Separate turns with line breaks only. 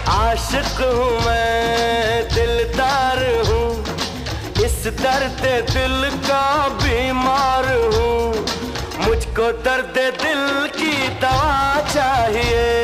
आशिक हूँ मैं, दिलदार हूँ, इस दर्द दिल का बीमार हूँ। मुझको दर्द दिल की दवा चाहिए।